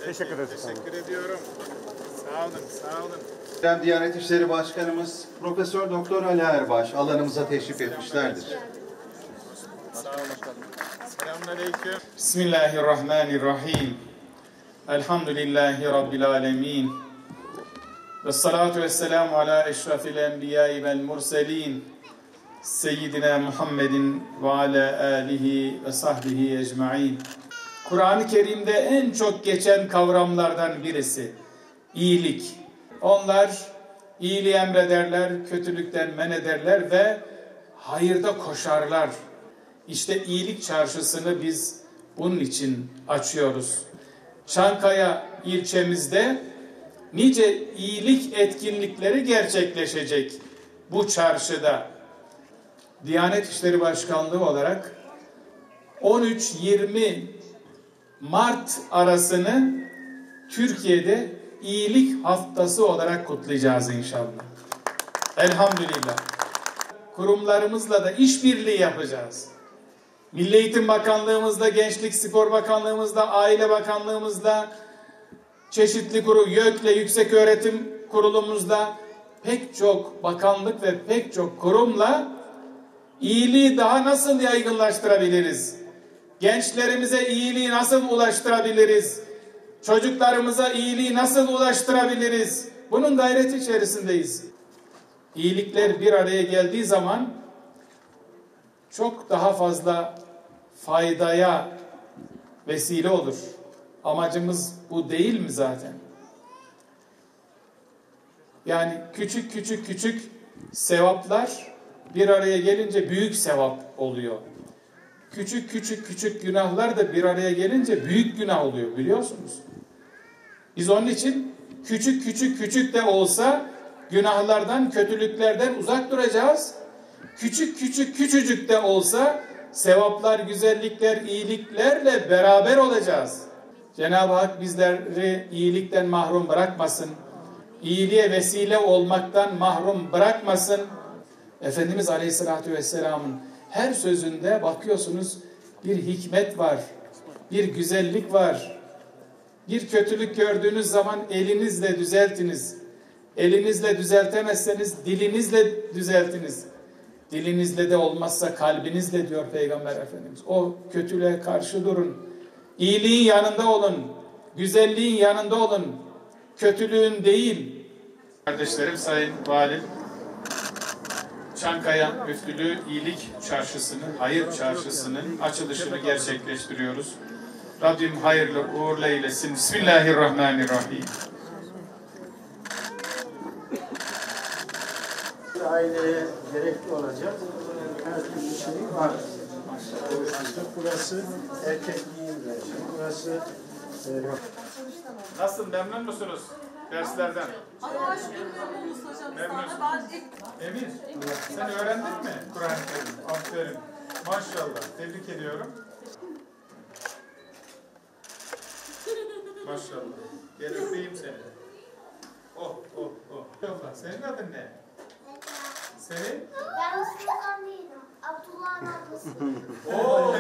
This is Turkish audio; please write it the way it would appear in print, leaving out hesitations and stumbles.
Teşekkür ederiz. Teşekkür ediyorum. Sağ olun, sağ olun. Diyanet İşleri Başkanımız Profesör Doktor Ali Erbaş alanımıza teşrif etmişlerdir. Sağ olun. Selamünaleyküm. Bismillahirrahmanirrahim. Elhamdülillahi Rabbil alemin. Vessalatu vesselamu ala eşrafil enbiyai vel murselin. Seyyidina Muhammedin ve ala alihi ve sahbihi ecmaîn. Kur'an-ı Kerim'de en çok geçen kavramlardan birisi iyilik. Onlar iyiliği emrederler, kötülükten men ederler ve hayırda koşarlar. İşte iyilik çarşısını biz bunun için açıyoruz. Çankaya ilçemizde nice iyilik etkinlikleri gerçekleşecek bu çarşıda. Diyanet İşleri Başkanlığı olarak 13-20 Mart arasını Türkiye'de iyilik haftası olarak kutlayacağız inşallah. Elhamdülillah. Kurumlarımızla da işbirliği yapacağız. Milli Eğitim Bakanlığımızda, Gençlik Spor Bakanlığımızda, Aile Bakanlığımızda, çeşitli kurum, YÖK'le Yükseköğretim Kurulumuzda pek çok bakanlık ve pek çok kurumla iyiliği daha nasıl yaygınlaştırabiliriz? Gençlerimize iyiliği nasıl ulaştırabiliriz? Çocuklarımıza iyiliği nasıl ulaştırabiliriz? Bunun gayreti içerisindeyiz. İyilikler bir araya geldiği zaman çok daha fazla faydaya vesile olur. Amacımız bu değil mi zaten? Yani küçük sevaplar bir araya gelince büyük sevap oluyor. Küçük günahlar da bir araya gelince büyük günah oluyor, biliyorsunuz. Biz onun için küçük de olsa günahlardan, kötülüklerden uzak duracağız. Küçücük de olsa sevaplar, güzellikler, iyiliklerle beraber olacağız. Cenab-ı Hak bizleri iyilikten mahrum bırakmasın. İyiliğe vesile olmaktan mahrum bırakmasın. Efendimiz Aleyhisselatü Vesselam'ın her sözünde bakıyorsunuz bir hikmet var, bir güzellik var. Bir kötülük gördüğünüz zaman elinizle düzeltiniz. Elinizle düzeltemezseniz dilinizle düzeltiniz. Dilinizle de olmazsa kalbinizle diyor Peygamber Efendimiz. O kötülüğe karşı durun. İyiliğin yanında olun. Güzelliğin yanında olun. Kötülüğün değil. Kardeşlerim, Sayın Valim, Çankaya Müftülüğü İyilik Çarşısı'nın, Hayır Çarşısı'nın açılışını gerçekleştiriyoruz. Rabbim hayırlı uğurlu eylesin. Bismillahirrahmanirrahim. Aileye gerekli olacak her türlü şey var. Burası erkek giyim vereceğim. Burası Nasıl, memnun musunuz derslerden? Allah'a şükür memnunuz hocam. Memnunsun. Emir, sen öğrendin mi Kur'an-ı Kerim? Aferin. Maşallah. Tebrik ediyorum. Maşallah. Gel öpeyim seni. Oh. Senin adın ne? Senin? Ben Sultan değilim. Abdullah'ın ablası. Oo.